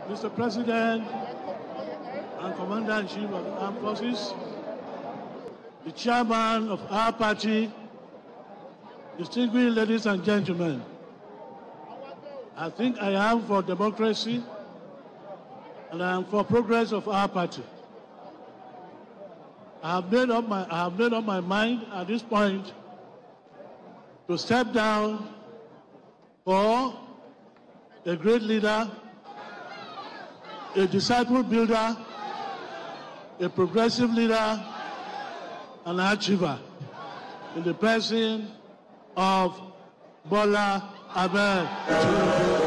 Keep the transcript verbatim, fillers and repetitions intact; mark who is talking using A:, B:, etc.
A: Mister President and Commander-in-Chief of the Armed Forces, the chairman of our party, distinguished ladies and gentlemen, I think I am for democracy and I am for progress of our party. I have made up my, I have made up my mind at this point to step down for a great leader, a disciple builder, a progressive leader, and an achiever in the person of Bola Ahmed Tinubu.